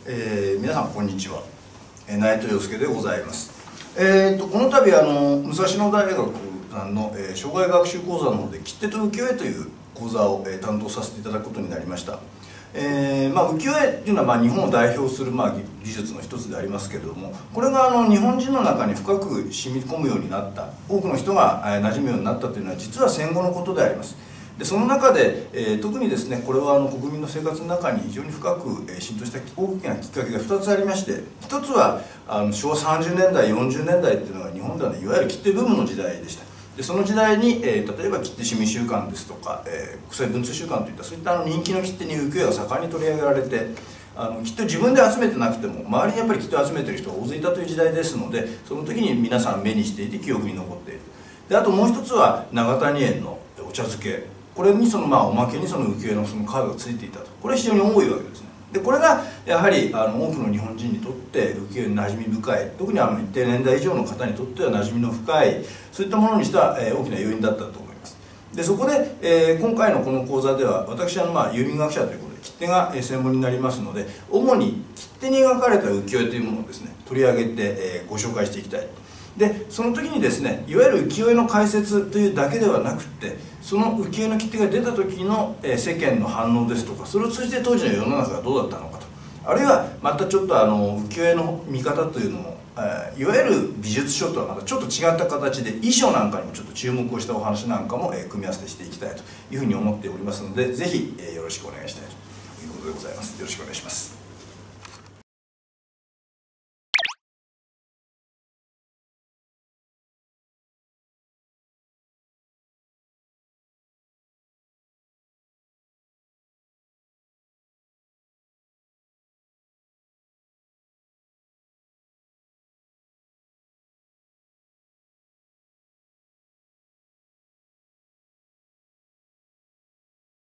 皆さんこんにちは、内藤陽介でございます。この度武蔵野大学さんの、障害学習講座の方で切手と浮世絵という講座を、担当させていただくことになりました。浮世絵っていうのは、日本を代表する、技術の一つでありますけれども、これが日本人の中に深く染み込むようになった、多くの人が馴染むようになったというのは実は戦後のことであります。でその中で、特にですねこれは国民の生活の中に非常に深く、浸透した大きなきっかけが2つありまして、1つは昭和30年代40年代っていうのが日本ではいわゆる切手ブームの時代でした。でその時代に、例えば切手市民週間ですとか、国際文通週間といったそういった人気の切手に浮世絵が盛んに取り上げられて、きっと自分で集めてなくても周りにやっぱりきっと集めてる人が大勢いたという時代ですので、その時に皆さん目にしていて記憶に残っている。であともう一つは永谷園のお茶漬け、これにおまけにその浮世絵のそのカードがついていたと、これは非常に多いわけですね。でこれがやはり多くの日本人にとって浮世絵に馴染み深い、特に一定年代以上の方にとっては馴染みの深い、そういったものにした大きな要因だったと思います。でそこで、今回のこの講座では私は郵便学者ということで切手が専門になりますので、主に切手に描かれた浮世絵というものをですね取り上げて、ご紹介していきたい。でその時にですねいわゆる浮世絵の解説というだけではなくて、その浮世絵の切手が出た時の世間の反応ですとか、それを通じて当時の世の中がどうだったのかと、あるいはまたちょっと浮世絵の見方というのもいわゆる美術書とはまたちょっと違った形で衣装なんかにもちょっと注目をしたお話なんかも組み合わせてしていきたいというふうに思っておりますので、ぜひよろしくお願いしたいということでございます。よろしくお願いします。